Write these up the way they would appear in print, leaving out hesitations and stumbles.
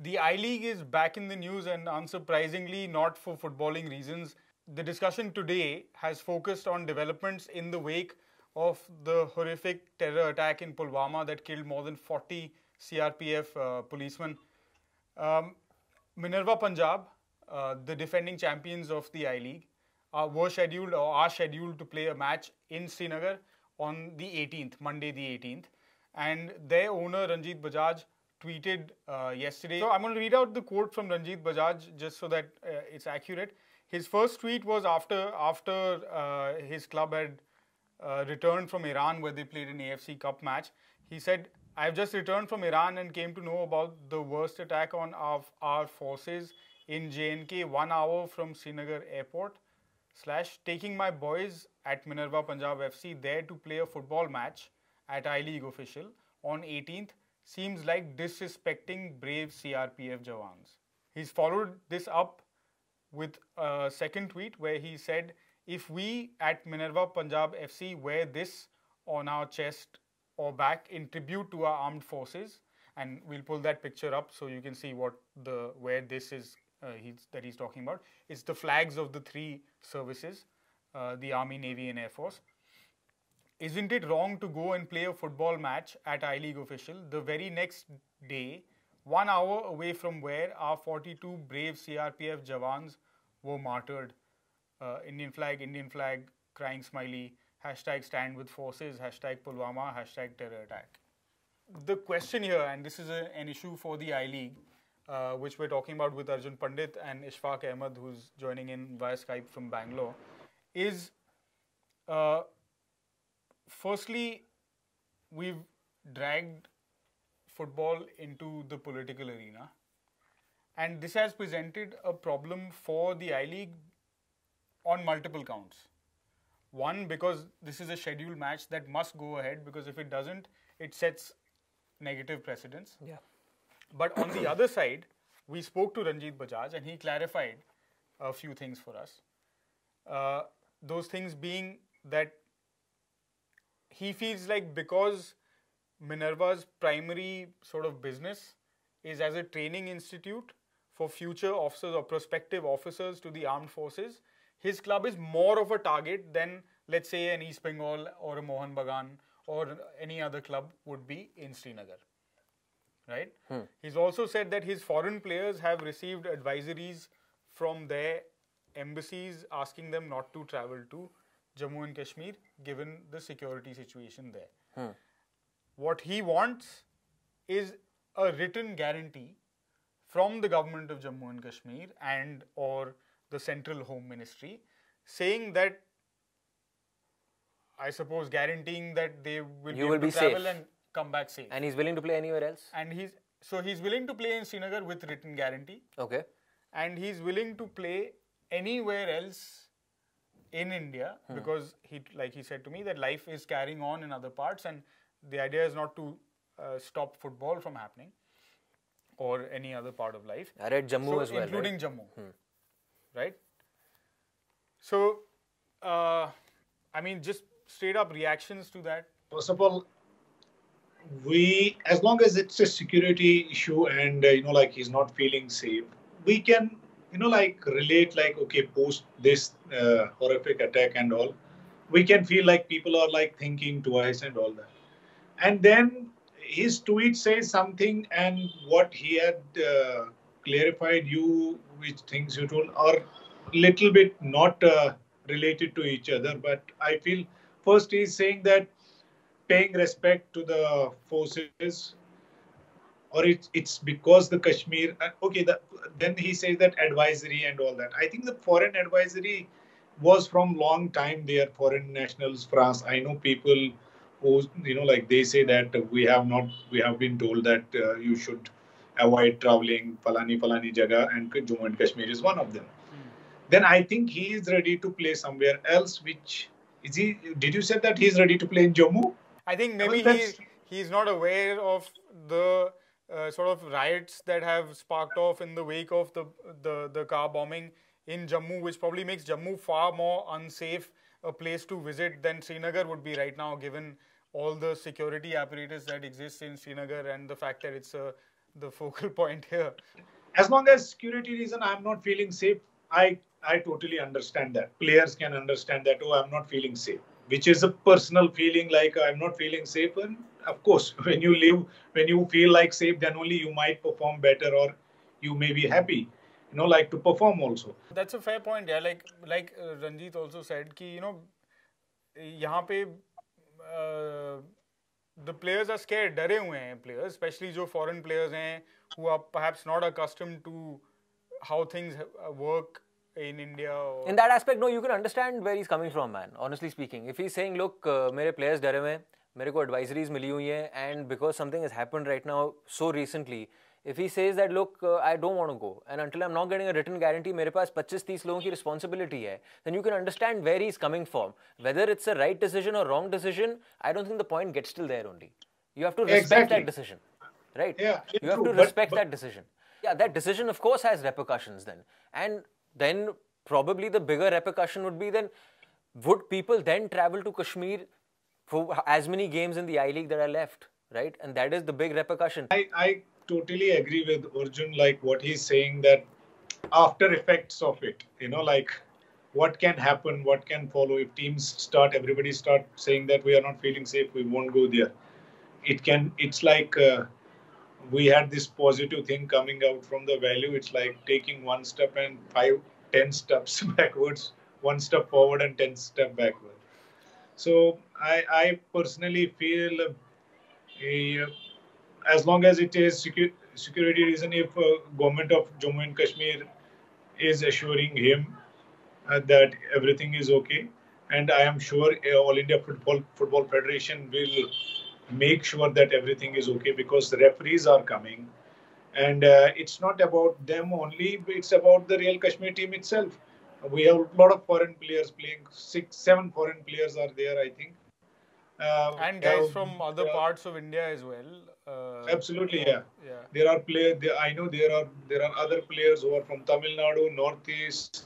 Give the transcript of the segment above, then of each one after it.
The I-League is back in the news, and unsurprisingly not for footballing reasons. The discussion today has focused on developments in the wake of the horrific terror attack in Pulwama that killed more than 40 CRPF policemen. Minerva Punjab, the defending champions of the I-League, are scheduled to play a match in Srinagar on the 18th, Monday the 18th. And their owner, Ranjit Bajaj, tweeted yesterday. So I'm going to read out the quote from Ranjit Bajaj just so that it's accurate. His first tweet was after his club had returned from Iran, where they played an AFC Cup match. He said, "I've just returned from Iran and came to know about the worst attack on our forces in JNK 1 hour from Srinagar airport. / taking my boys at Minerva Punjab FC there to play a football match at I-League official on 18th seems like disrespecting brave CRPF Jawans." He's followed this up with a second tweet where he said, "If we at Minerva Punjab FC wear this on our chest or back in tribute to our armed forces," and we'll pull that picture up so you can see where this is that he's talking about. It's the flags of the three services, the Army, Navy and Air Force. "Isn't it wrong to go and play a football match at I-League official the very next day, 1 hour away from where our 42 brave CRPF Jawans were martyred? Indian flag, crying smiley, hashtag stand with forces, hashtag Pulwama, hashtag terror attack." The question here, and this is an issue for the I-League, which we're talking about with Arjun Pandit and Ishfaq Ahmad, who's joining in via Skype from Bangalore, is firstly, we've dragged football into the political arena, and this has presented a problem for the I-League on multiple counts. One, because this is a scheduled match that must go ahead, because if it doesn't, it sets negative precedents. Yeah. But on the other side, we spoke to Ranjit Bajaj and he clarified a few things for us. Those things being that he feels like because Minerva's primary sort of business is as a training institute for future officers or prospective officers to the armed forces, his club is more of a target than, let's say, an East Bengal or a Mohan Bagan or any other club would be in Srinagar. Right? He's also said that his foreign players have received advisories from their embassies asking them not to travel to Jammu and Kashmir given the security situation there. What he wants is a written guarantee from the government of Jammu and Kashmir and or the Central Home Ministry saying that, I suppose, guaranteeing that they will be able to travel and come back safe. And he's willing to play anywhere else? And he's willing to play in Srinagar with written guarantee. Okay. And he's willing to play anywhere else in India because like he said to me, that life is carrying on in other parts and the idea is not to stop football from happening or any other part of life. I read Jammu as well, including right? Jammu. Right? So, I mean, just straight up reactions to that. First of all, as long as it's a security issue and, like he's not feeling safe, we can, relate like, okay, post this horrific attack and all, we can feel like people are like thinking twice and all that. And then his tweet says something and what he had clarified which things you told are little bit not related to each other. But I feel first he's saying that paying respect to the forces, or it's because the Kashmir. Then he says that advisory and all that. I think the foreign advisory was from long time there. Foreign nationals, France. I know people who like they say that we have been told that you should avoid traveling falani jaga, and Jammu and Kashmir is one of them. Then I think he is ready to play somewhere else. Which is he? Did you say that he is ready to play in Jammu? I think maybe he's not aware of the sort of riots that have sparked off in the wake of the car bombing in Jammu, which probably makes Jammu far more unsafe a place to visit than Srinagar would be right now, given all the security apparatus that exists in Srinagar and the fact that it's a the focal point here. As long as security reason I'm not feeling safe, I totally understand that. Players can understand that, oh, I'm not feeling safe, which is a personal feeling like I'm not feeling safe. And of course, when you feel like safe, then only you might perform better or you may be happy, like to perform also. That's a fair point, yeah. Like Ranjit also said, कि यहाँ पे the players are scared, डरे हुए हैं players, especially जो foreign players हैं, who are perhaps not accustomed to how things work in India. In that aspect, no, you can understand where he's coming from, man. Honestly speaking, if he's saying, look, मेरे players डरे हुए हैं, मेरे को advisories मिली हुई हैं, and because something has happened right now so recently, if he says that, look, I don't want to go, and until I'm not getting a written guarantee, मेरे पास 25-30 लोगों की responsibility है, then you can understand where he's coming from. Whether it's a right decision or wrong decision, I don't think the point gets till there only. You have to respect that decision, right? Yeah, you have to respect that decision. Yeah, that decision, of course, has repercussions then. And then probably the bigger repercussion would be then, would people then travel to Kashmir for as many games in the I-League that are left, right? And that is the big repercussion. I totally agree with Arjun, like what he's saying, that after effects of it, like what can happen, what can follow if everybody start saying that we are not feeling safe, we won't go there. It's like we had this positive thing coming out from the value. It's like taking one step and 10 steps backwards, one step forward and 10 steps backward. So I personally feel as long as it is security reason, if government of Jammu and Kashmir is assuring him that everything is okay, and I am sure All India Football Federation will make sure that everything is okay, because the referees are coming, and it's not about them only, it's about the Real Kashmir team itself. We have a lot of foreign players playing, 6-7 foreign players are there, I think. And guys from other parts of India as well. Absolutely, yeah. There are players. I know there are other players who are from Tamil Nadu, Northeast.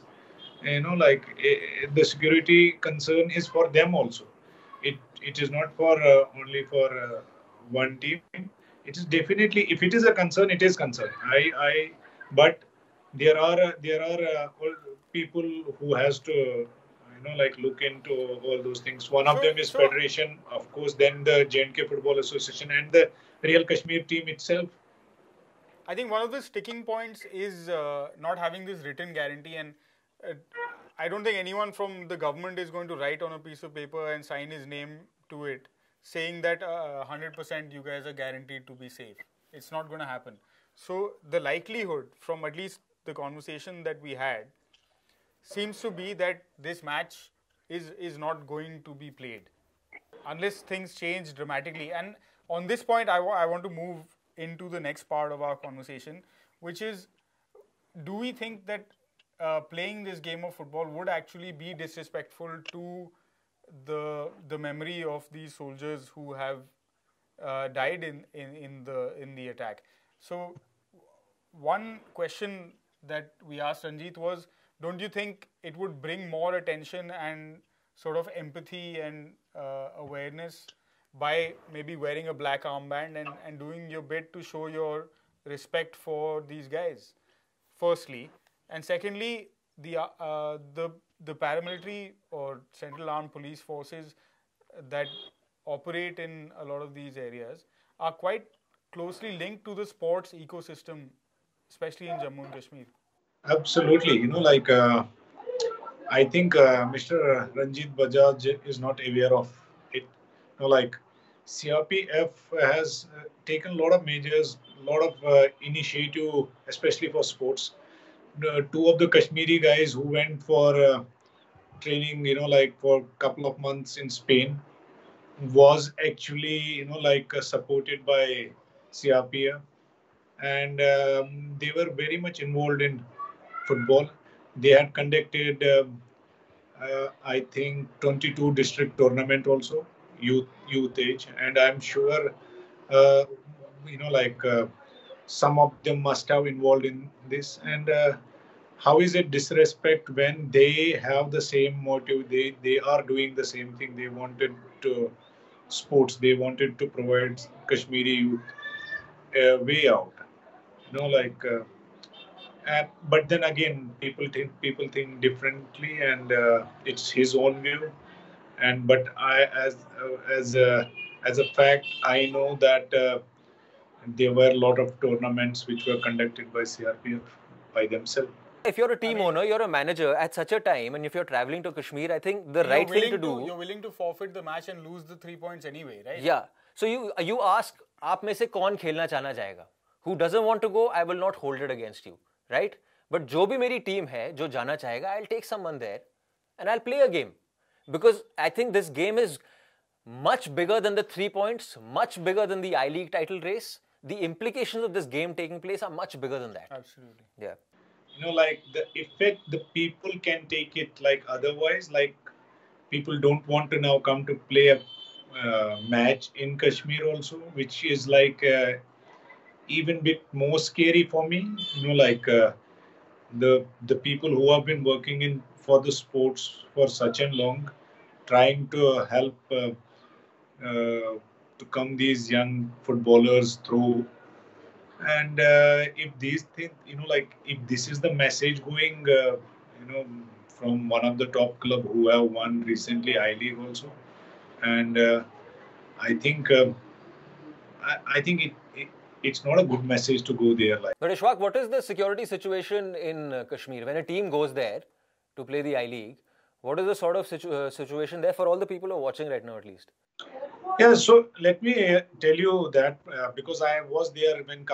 The security concern is for them also. It is not for only for one team. It is definitely, if it is a concern, it is concern. But there are people who has to look into all those things. One of them is Federation, of course, then the J&K Football Association and the Real Kashmir team itself. I think one of the sticking points is not having this written guarantee, and I don't think anyone from the government is going to write on a piece of paper and sign his name to it, saying that 100% you guys are guaranteed to be safe. It's not going to happen. So the likelihood, from at least the conversation that we had, seems to be that this match is not going to be played unless things change dramatically. And on this point, I want to move into the next part of our conversation, which is, do we think that playing this game of football would actually be disrespectful to the memory of these soldiers who have died in the attack? So one question that we asked Ranjit was, don't you think it would bring more attention and sort of empathy and awareness by maybe wearing a black armband and doing your bit to show your respect for these guys, firstly? And secondly, the paramilitary or Central Armed Police Forces that operate in a lot of these areas are quite closely linked to the sports ecosystem, especially in Jammu and Kashmir. Absolutely. I think Mr. Ranjit Bajaj is not aware of it. CRPF has taken a lot of measures, a lot of initiative, especially for sports. Two of the Kashmiri guys who went for training, for a couple of months in Spain, was actually, supported by CRPF, and they were very much involved in football. They had conducted, I think, 22 district tournament also, youth age, and I'm sure, some of them must have involved in this. And how is it disrespect when they have the same motive? They are doing the same thing. They wanted to sports. They wanted to provide Kashmiri youth a way out. like. But then again, people think differently, and it's his own view. And but as a fact, I know that there were a lot of tournaments which were conducted by CRPF by themselves. If you're a team owner, you're a manager at such a time, and if you're traveling to Kashmir, I think the right thing to do. You're willing to forfeit the match and lose the 3 points anyway, right? Yeah. So you ask, आप में से कौन खेलना चाहना चाहेगा? Who doesn't want to go? I will not hold it against you, right? But जो भी मेरी team है, जो जाना चाहेगा, I'll take someone there, and I'll play a game, because I think this game is much bigger than the 3 points, much bigger than the I-League title race. The implications of this game taking place are much bigger than that. Absolutely. Yeah. Like the effect the people can take it, like otherwise, like people don't want to now come to play a match in Kashmir also, which is like even bit more scary for me. Like the people who have been working in for the sports for such a long, trying to help to come these young footballers through. And if these things, like if this is the message going, from one of the top club who have won recently I-League also, and I think I think it's not a good message to go there. Like, But Ishfaq, what is the security situation in Kashmir when a team goes there to play the I-League? What is the sort of situation there for all the people who are watching right now, at least? yeah, so let me tell you that because I was there when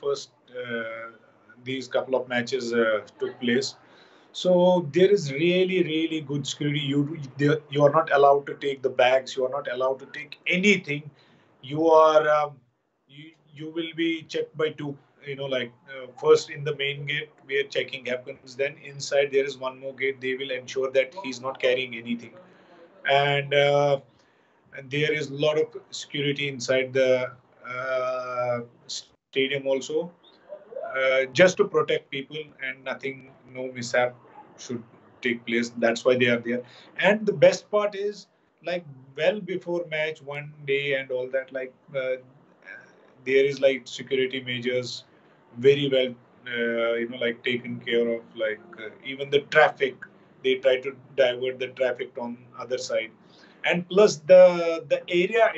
these couple of matches took place. So there is really good security. You are not allowed to take the bags. You are not allowed to take anything. You are you will be checked by two. Like first in the main gate where checking happens. Then inside there is one more gate. They will ensure that he's not carrying anything, and there is a lot of security inside the stadium also, just to protect people and nothing, no mishap should take place. That's why they are there. And the best part is, like, well before match, one day and all that, like there is like security measures very well, like taken care of. Like even the traffic, they try to divert the traffic on other side, and plus the area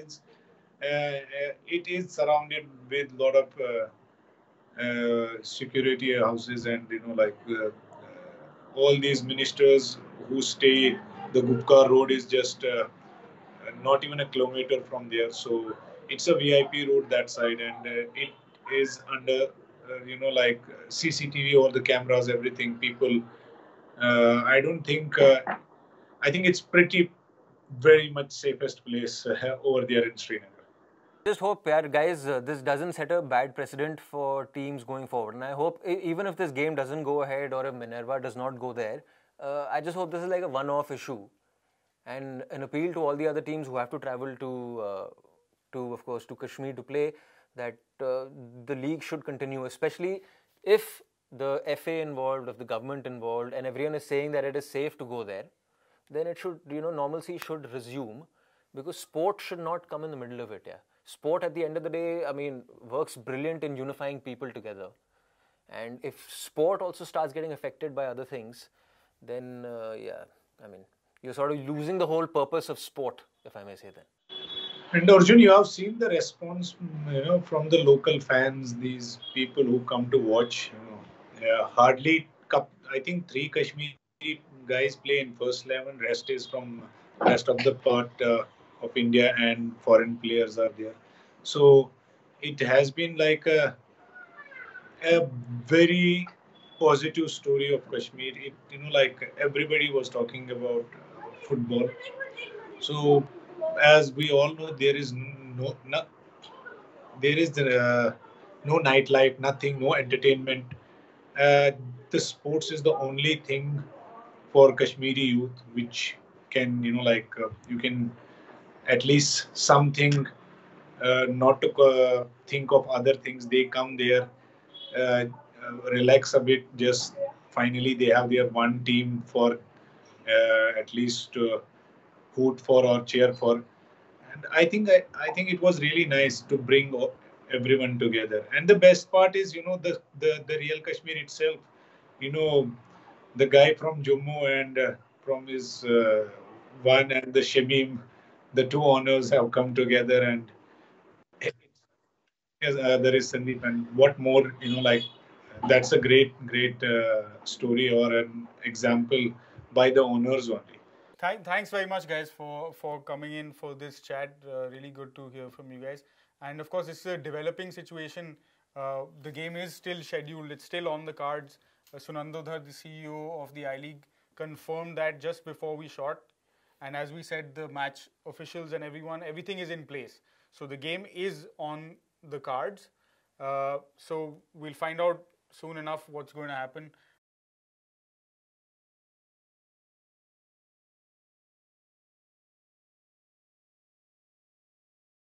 it is surrounded with a lot of security houses, and all these ministers who stay. The Gupkar road is just not even a kilometer from there, so it's a VIP road that side, and it is under like CCTV, all the cameras, everything. People, I don't think. I think it's pretty very much safest place over there in Srinagar. Just hope, guys, this doesn't set a bad precedent for teams going forward. And I hope, even if this game doesn't go ahead or if Minerva does not go there, I just hope this is like a one-off issue. And an appeal to all the other teams who have to travel of course, to Kashmir to play, that the league should continue, especially if the FA involved, if the government involved, and everyone is saying that it is safe to go there, then it should, normalcy should resume, because sport should not come in the middle of it, yeah. Sport at the end of the day, I mean, works brilliant in unifying people together. And if sport also starts getting affected by other things, then, yeah, I mean, you're sort of losing the whole purpose of sport, if I may say that. And Arjun, you have seen the response, from the local fans, these people who come to watch. Hardly, I think 3 Kashmiri guys play in first 11. Rest is from rest of the part of India, and foreign players are there. So it has been like a very positive story of Kashmir. It, like everybody was talking about football. So as we all know, there is no nightlife, nothing, no entertainment. The sports is the only thing for Kashmiri youth which can, you can at least something, not to think of other things. They come there, relax a bit. Just finally, they have their one team for at least hoot for or cheer for. And I think it was really nice to bring everyone together. And the best part is, the Real Kashmir itself, you know, the guy from Jammu and from his one and the Shamim, the two owners have come together, and yes, there is Sandeep. And what more, that's a great story or an example by the owners only. Thanks very much, guys, for coming in for this chat. Really good to hear from you guys. And of course, it's a developing situation. The game is still scheduled. It's still on the cards. Sunandodhar, the CEO of the I League, confirmed that just before we shot. And as we said, the match officials and everything is in place. So the game is on the cards. So we'll find out soon enough what's going to happen.